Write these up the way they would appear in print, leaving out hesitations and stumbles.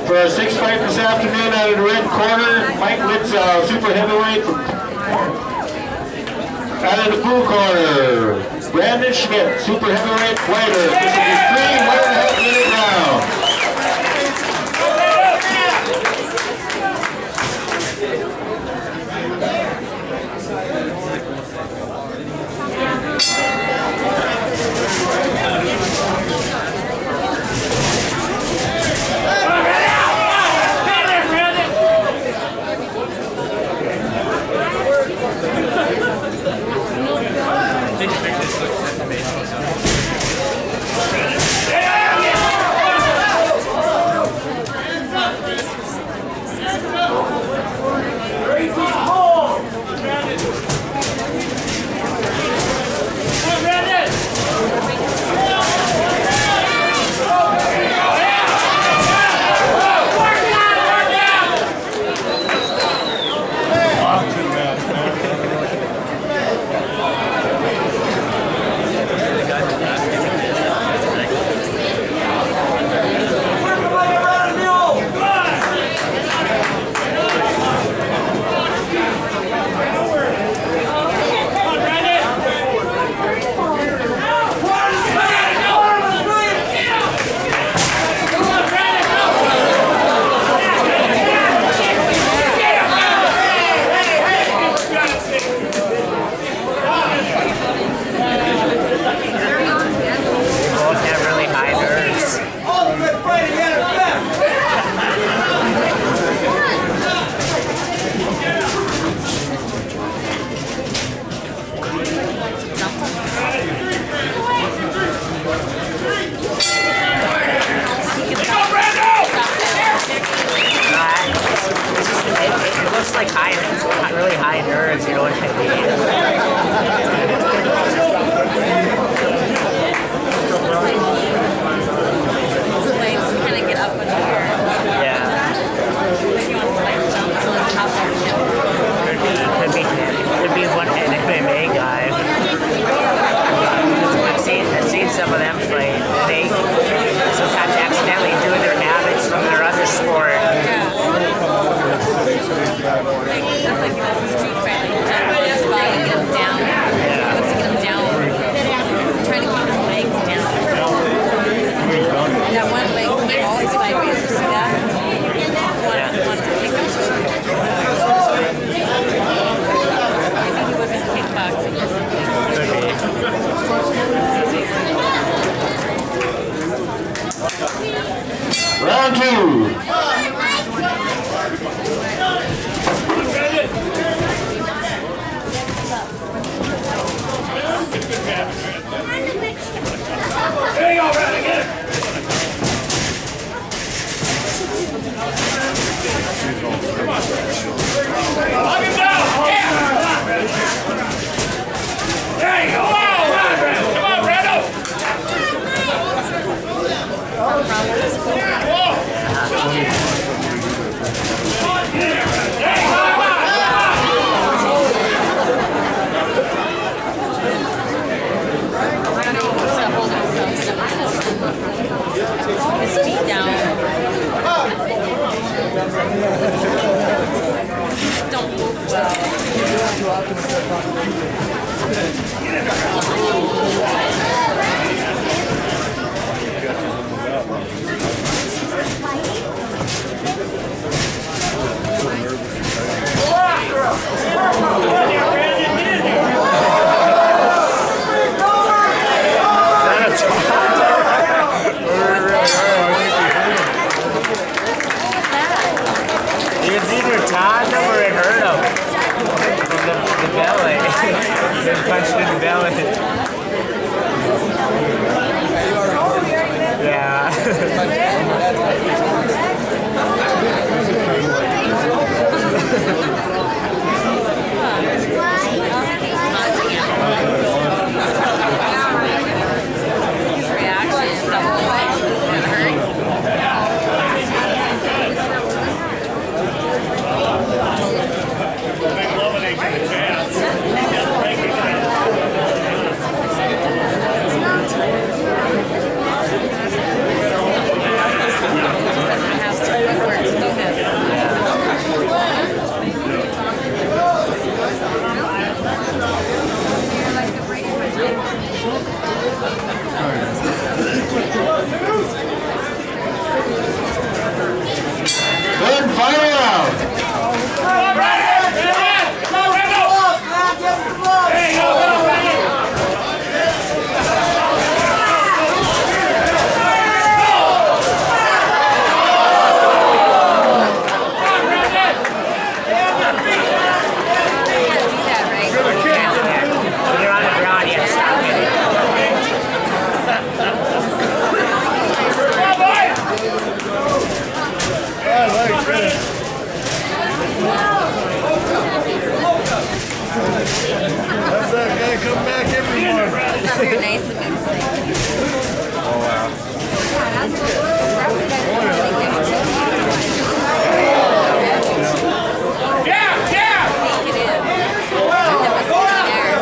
For our sixth fight this afternoon out of the red corner, Mike Litzau, super heavyweight. Out of the blue corner, Brandon Schmidt, super heavyweight fighter. This will be 3 1.5-minute rounds. Like really high nerves, you know what I mean? Legs kind of get up in the air. Yeah. Like you want to like jump on top of him. Could be one MMA guy. I've seen some of them fight. They sometimes accidentally do their habits from their other sport. That's like a street fight, like his body, get him down. He wants to get him down. Trying to keep his legs down. That one leg came always sideways. You see that? One to kick him. Maybe he wasn't kickboxing. Round 2. There you go, Brandon, get it! Come on. Lock him down! Yeah! There you go! Come on, Brando! His feet down. Don't move It's either Todd or it hurt him. From the belly. Been punched in the belly. Yeah. his reaction. The whole thing. It hurt. very nice of me to say. Oh, wow. Yeah, yeah! I think it is. That was there.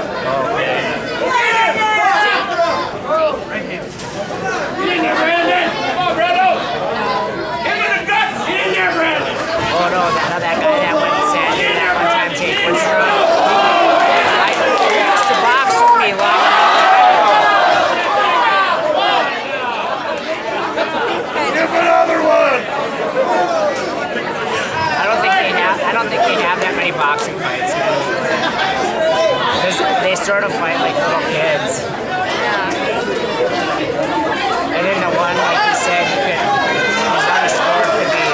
Get in there, Brandon! Come on, Brando! Give him the guts! Get in there, Brandon! Oh no, that guy that went and said that one time, Jake, what's wrong? He used to box with me long ago. Give another one! I don't think they have that many boxing fights. Because they sort of fight like little kids. And then the one, like you said, he's on a sport could be.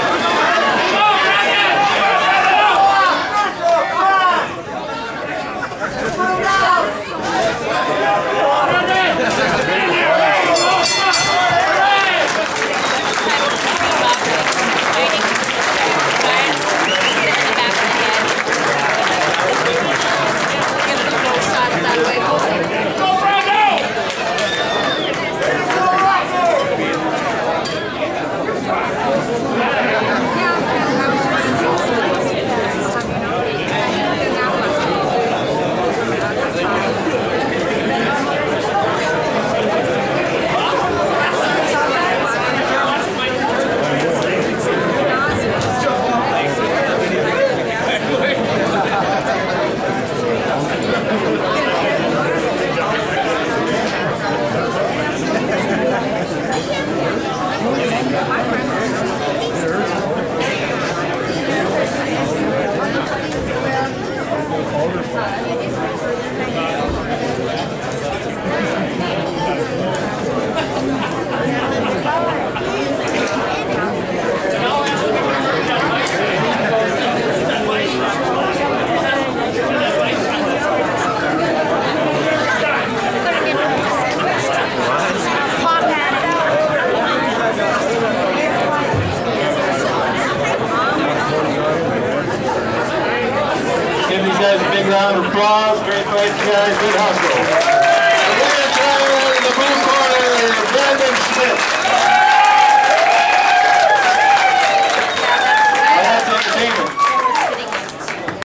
Guys, a big round of applause. Great fight, guys. Good hustle. The winner, the